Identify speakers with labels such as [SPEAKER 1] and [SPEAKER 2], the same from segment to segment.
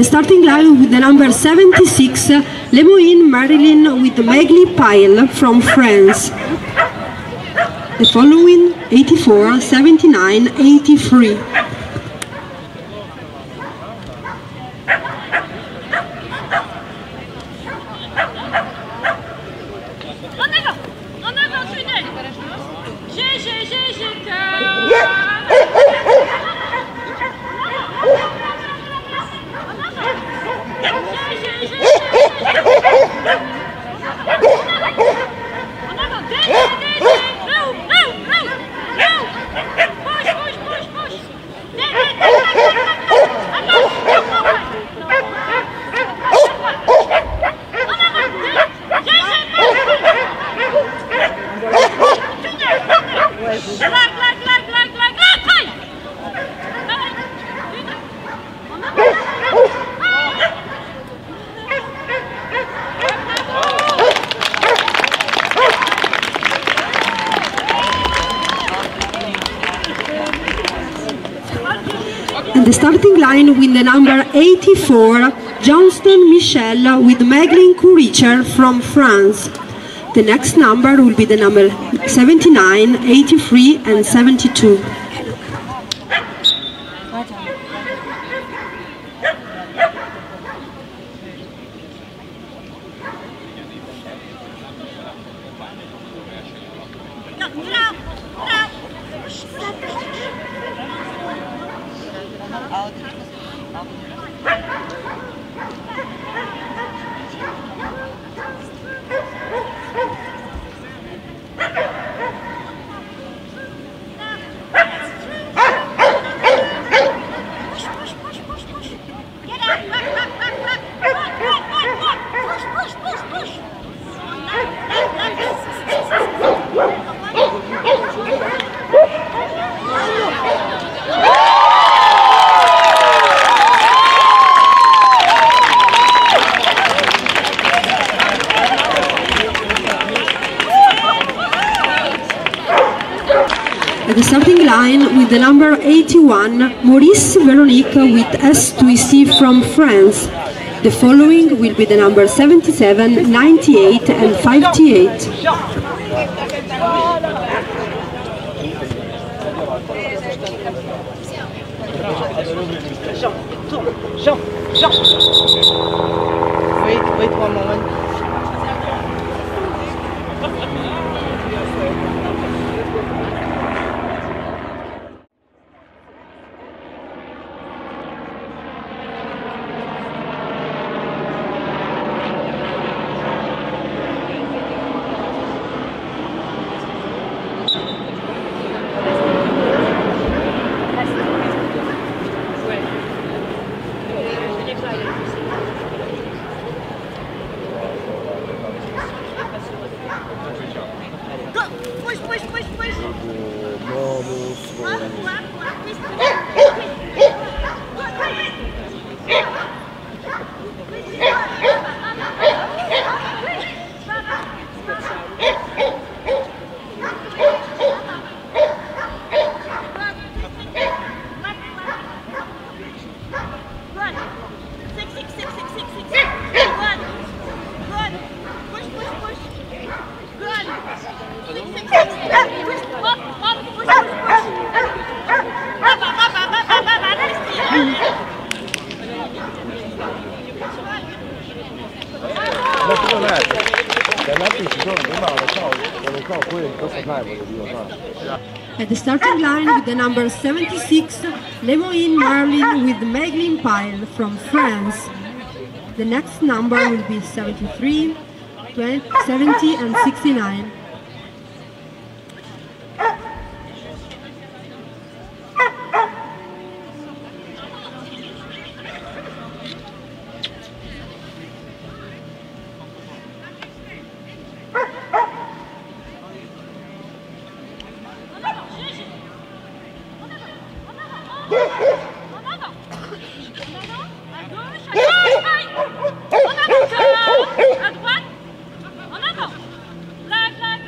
[SPEAKER 1] starting line with the number 76, Lemoine Marilyn with Megli Pyle from France. The following 84, 79, 83. The starting line with the number 84, Johnston Michel with Meglin Kuricher from France. The next number will be the number 79, 83 and 72. At the starting line with the number 81, Maurice Veronique with S2C from France. The following will be the number 77, 98 and 58.
[SPEAKER 2] Wait 1 moment.
[SPEAKER 1] At the starting line with the number 76, Lemoine Marlin with Meglin Pyle from France. The next number will be 73, 20, 70 and 69.
[SPEAKER 3] À droite, en avant. Là,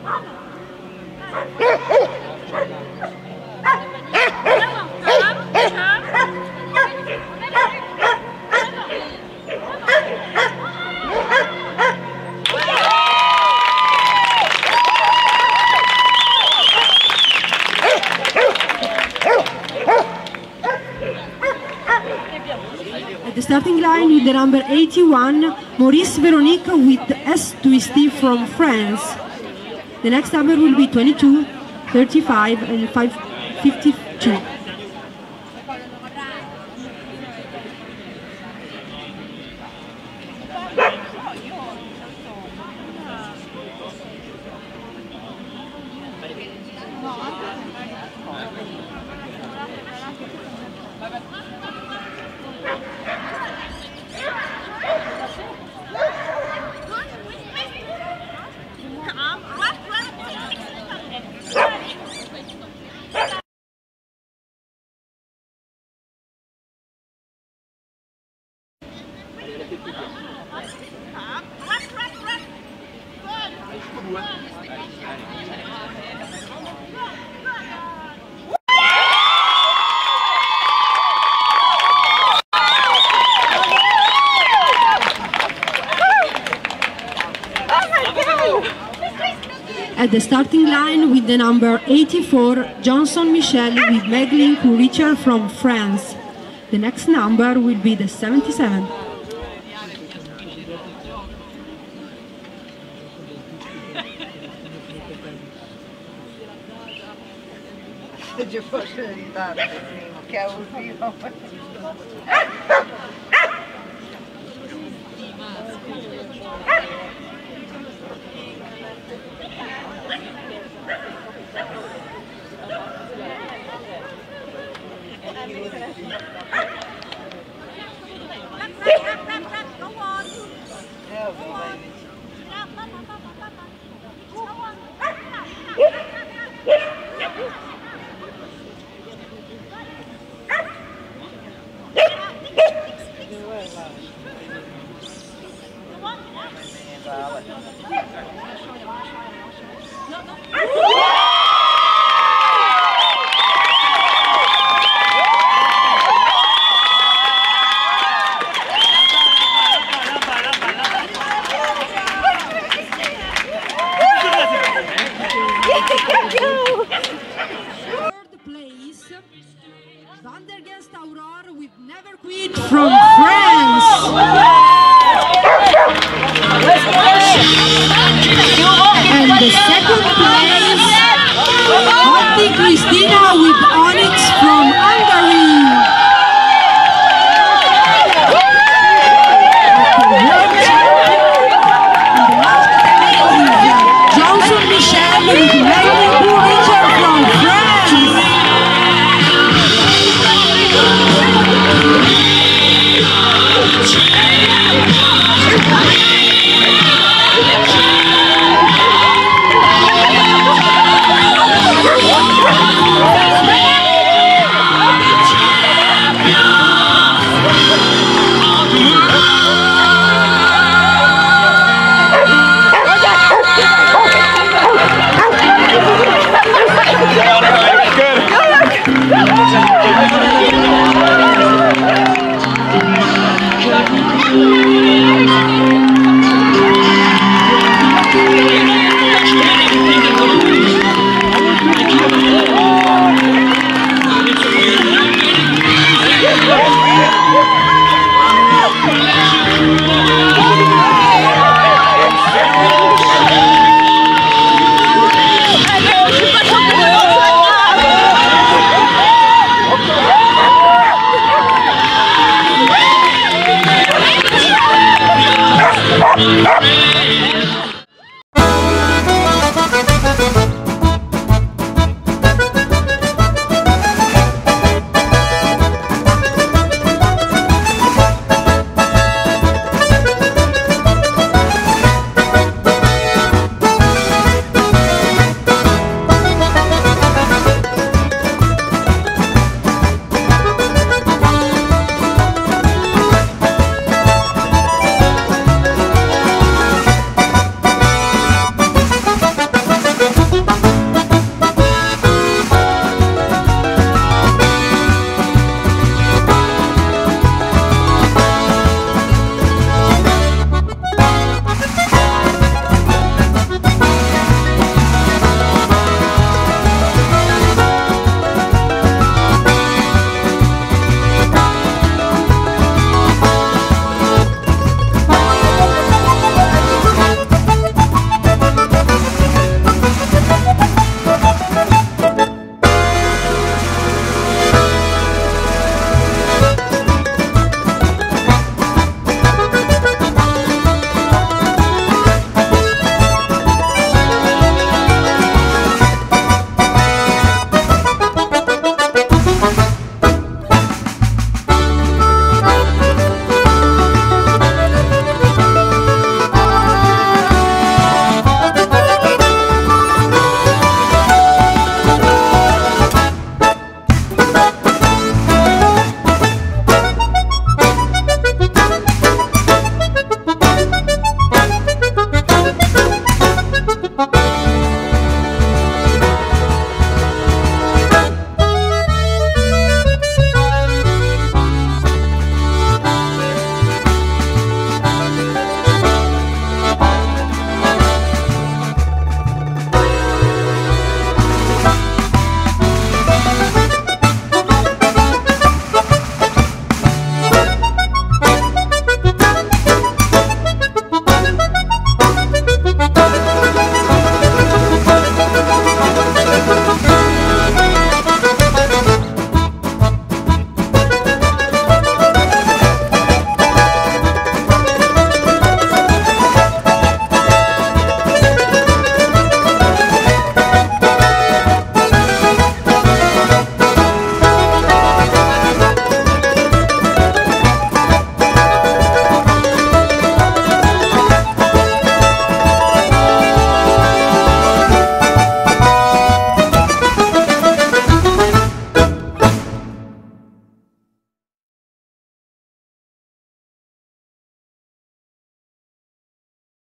[SPEAKER 1] At the starting line with the number 81, Maurice Veronique with S. Twisty from France. The next number will be 22, 35 and 552. At the starting line with the number 84, Johnson Michel with Meglin Richard from France. The next number will be the 77.
[SPEAKER 3] Io posso aiutare, che è un filo. Third place, Vandergest Aurore with Never Quit from France.